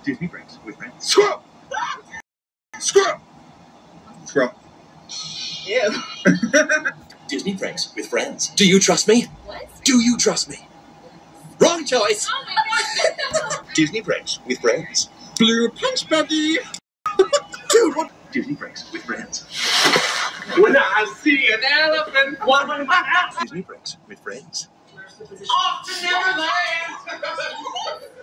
Disney breaks with friends. Scrub! Scrub! Scrub. Ew. Disney pranks with friends. Do you trust me? What? Do you trust me? Wrong choice! Oh my god! Disney pranks with friends. Blue punch buggy! Dude, what? Disney breaks with friends. When I see an elephant, what in my house? Disney pranks with friends. Off to Neverland!